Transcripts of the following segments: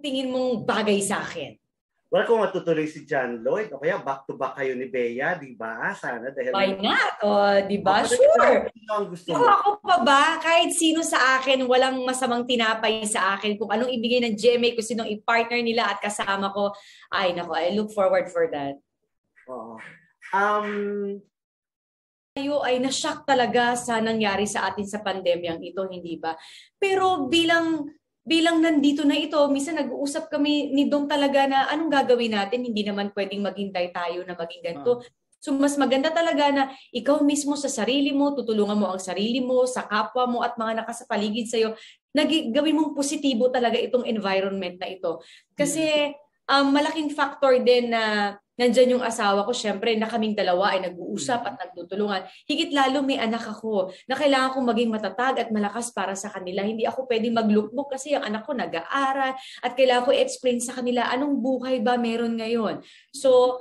tingin mong bagay sa akin? Well, kung matutuloy si John Lloyd, o kaya back-to-back kayo ni Bea, di ba? Sana dahil... Why not? O, di ba? Sure. Ako pa ba? Kahit sino sa akin, walang masamang tinapay sa akin. Kung anong ibigay ng GMA, kung sinong i-partner nila at kasama ko, ay nako, I look forward for that. Oo. Tayo ay na-shock talaga sa nangyari sa atin sa pandemyang ito, hindi ba? Pero bilang nandito na ito, minsan nag-uusap kami ni Dong talaga na anong gagawin natin, hindi naman pwedeng maghintay tayo na maging ganito. So mas maganda talaga na ikaw mismo sa sarili mo, tutulungan mo ang sarili mo, sa kapwa mo at mga nakasapaligid sa'yo, gawin mong positibo talaga itong environment na ito. Kasi malaking factor din na nandyan yung asawa ko, syempre na kaming dalawa ay nag-uusap at nagtutulungan. Higit lalo may anak ako na kailangan kong maging matatag at malakas para sa kanila. Hindi ako pwedeng mag-lookbook kasi ang anak ko nag-aaral at kailangan ko i-explain sa kanila anong buhay ba meron ngayon. So,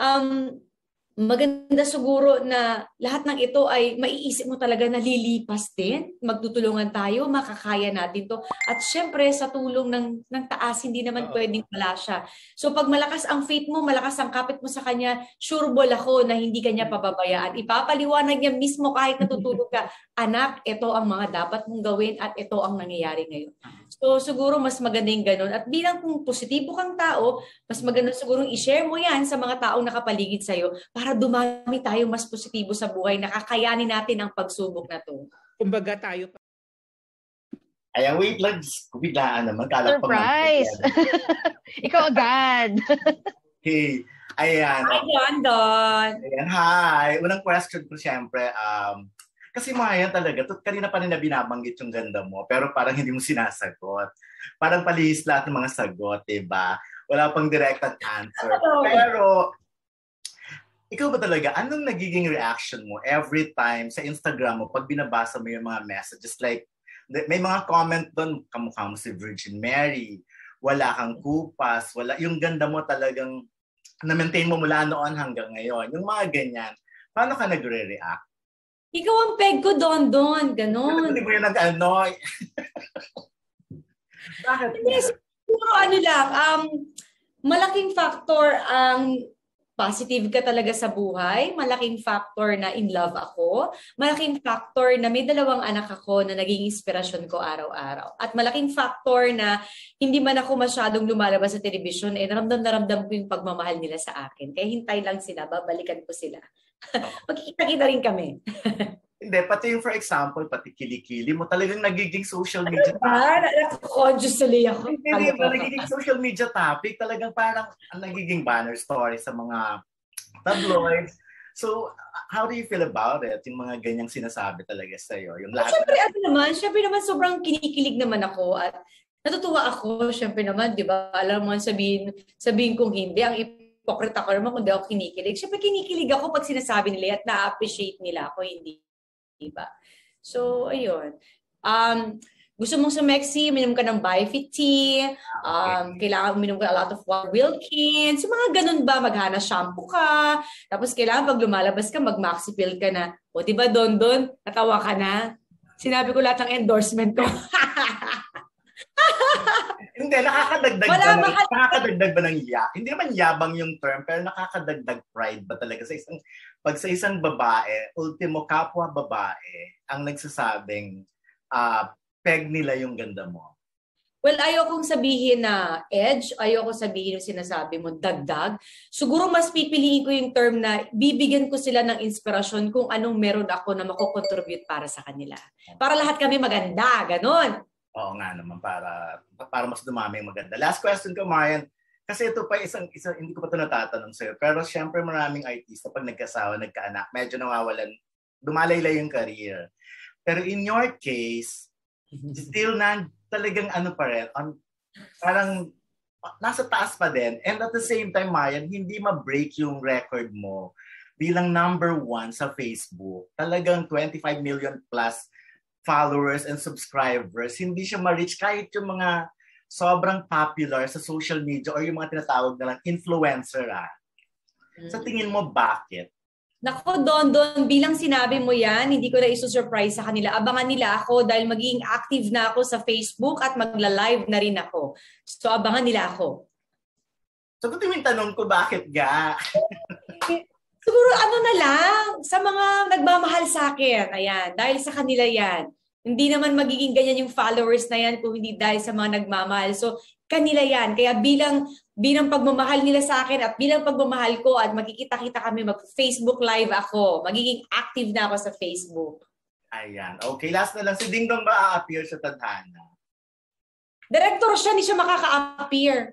maganda siguro na lahat ng ito ay maiisip mo talaga na lilipas din. Magtutulungan tayo, makakaya natin to. At syempre sa tulong ng taas, hindi naman pwedeng wala siya. So pag malakas ang faith mo, malakas ang kapit mo sa kanya, sureball ako na hindi kanya pababayaan. Ipapaliwanag niya mismo kahit natutulog ka, anak, ito ang mga dapat mong gawin at ito ang nangyayari ngayon. So siguro mas maganda yung ganun. At bilang kung positibo kang tao, mas maganda siguro i-share mo yan sa mga taong nakapaligid sa'yo para dumami tayo mas positibo sa buhay, nakakayanin natin ang pagsubok na to. Kumbaga tayo. Ayan, wait lang. Biglaan naman. Surprise! Ikaw agad. Hey, ayan. Hi, Don. Ayan, hi. Unang question ko siyempre, kasi mga yan talaga, kanina pa rin na binabanggit yung ganda mo, pero parang hindi mo sinasagot. Parang palihis lahat ng mga sagot, diba? Wala pang direct answer. Pero, ikaw ba talaga, anong nagiging reaction mo every time sa Instagram mo pag binabasa mo yung mga messages? Like, may mga comment doon, kamukha mo si Virgin Mary, wala kang kupas, wala, yung ganda mo talagang na-maintain mo mula noon hanggang ngayon. Yung mga ganyan, paano ka nagre-react? Ikaw ang peg ko, Don. Ganon. Hindi mo yung nag-ano. Bakit? Siguro malaking factor ang positive ka talaga sa buhay. Malaking factor na in love ako. Malaking factor na may 2 anak ako na naging inspirasyon ko araw-araw. At malaking factor na hindi man ako masyadong lumalabas sa television, naramdam ko yung pagmamahal nila sa akin. Kaya hintay lang sila, babalikan ko sila. Magkikita-kita rin kami. Hindi, pati yung for example, pati kilikili mo, talagang nagiging social media topic. Nakaka-conscious tuloy ako. Hindi ba nagiging social media topic? Talagang parang nagiging banner story sa mga tabloids. So, how do you feel about it? Yung mga ganyang sinasabi talaga sa'yo? Yung lahat Siyempre naman, sobrang kinikilig naman ako at natutuwa ako. Siyempre naman, di ba, alam mo, sabihin kong hindi. Ang hypocrite ako naman kung di ako kinikilig. Siyempre, kinikilig ako pag sinasabi nila at na-appreciate nila ako, hindi. Diba? So, ayun. Gusto mong sumexy, minom ka ng Bifit tea, kailangan minom ka a lot of water, Wilkins, yung mga ganun ba, maghana shampoo ka, tapos kailangan pag lumalabas ka, mag-maxi pill ka na. O, diba, Don, natawa ka na? Sinabi ko lahat ng endorsement ko. Hindi, nakakadagdag ba ng Hindi naman yabang yung term, pero nakakadagdag pride ba talaga pag sa isang babae, ultimo kapwa babae, ang nagsasabing peg nila yung ganda mo? Well, ayokong sabihin na edge, ayoko sabihin yung sinasabi mo, dagdag. Siguro mas pipiliin ko yung term na bibigyan ko sila ng inspirasyon kung anong meron ako na makocontribute para sa kanila. Para lahat kami maganda, ganon. Oo nga naman, para mas dumami yung maganda. Last question ko, Marian. Kasi ito pa isang hindi ko pa ito natatanong sa'yo. Pero syempre maraming artista pag nagkasawa, nagkaanak, medyo nawawalan, dumalaylay yung career. Pero in your case, still talagang pa rin, parang nasa taas pa din. And at the same time, Marian, hindi ma-break yung record mo bilang number 1 sa Facebook. Talagang 25 million plus followers and subscribers. Hindi siya ma-reach kahit yung mga sobrang popular sa social media or yung mga tinatawag na lang influencer. Sa tingin mo, bakit? Nako, Don, bilang sinabi mo yan, hindi ko na isusurprise sa kanila. Abangan nila ako dahil magiging active na ako sa Facebook at magla-live na rin ako. So, abangan nila ako. Sagutin mo yung tanong ko, bakit ga? Siguro ano na lang, sa mga nagmamahal sa akin. Ayan, dahil sa kanila yan. Hindi naman magiging ganyan yung followers na yan kung hindi dahil sa mga nagmamahal. So, kanila yan. Kaya bilang pagmamahal nila sa akin at bilang pagmamahal ko at magkikita-kita kami, mag-Facebook Live ako. Magiging active na ako sa Facebook. Ayan. Okay, last na lang. Si Ding Dong ba a-appear sa Tadhana? Director siya, hindi siya makaka-appear.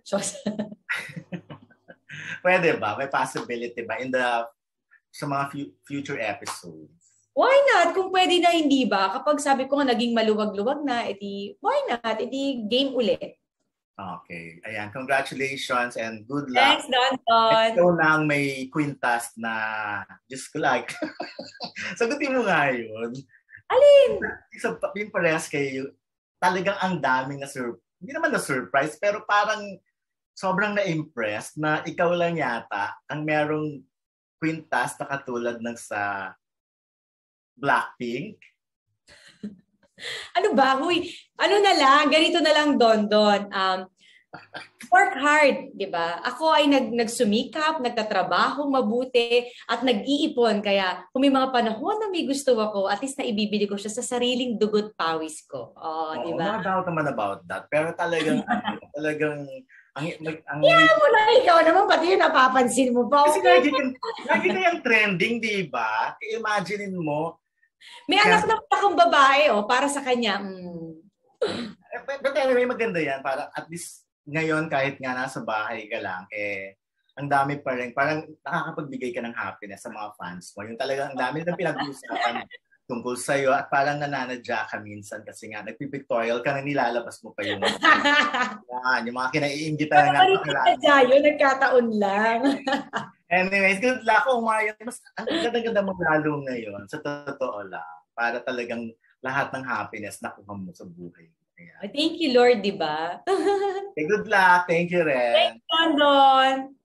Pwede ba? May possibility ba sa mga future episodes? Why not? Kung pwede na, hindi ba? Kapag sabi ko nga naging maluwag-luwag na, edi why not? Edi game ulit. Okay. Ayan. Congratulations and good luck. Thanks, Don. Ikaw na ang may quintas na just like. Sagutin mo nga yun. Alin? Yung parehas kayo, talagang ang daming hindi naman na-surprise, pero parang sobrang na-impressed na ikaw lang yata ang merong quintas na katulad ng sa Blackpink. Ano ba? Huy, ano na lang, ganito na lang, Don. Work hard, di ba? Ako ay nagsumikap, nagtatrabaho mabuti, at nag-iipon. Kaya kung may mga panahon na may gusto ako, at least na ibibili ko siya sa sariling dugot pawis ko. Di ba? No doubt naman about that. Pero talagang, yeah, mo na ikaw naman, pati yung napapansin mo pa. Kasi lagi na yung trending, di ba? Imaginein mo. May anak na akong babae, para sa kanya. But anyway, maganda yan. Para at least ngayon, kahit nga nasa bahay ka lang, ang dami pa rin. Parang nakakapagbigay ka ng happiness sa mga fans mo. Yung talagang ang dami na pinag-uusapan tungkol sa'yo at parang nananadya ka minsan kasi nga nagpipictorial ka na nilalabas mo pa yung yung mga kinaiingitan na nga. Yun, nagkataon lang. Anyways, good luck, Marian. Ang ganda-ganda mo lalo ngayon, sa totoo lang. Para talagang lahat ng happiness nakuha mo sa buhay. Thank you, Lord, di ba? Okay, good luck. Thank you, Ren. Thank you, Don.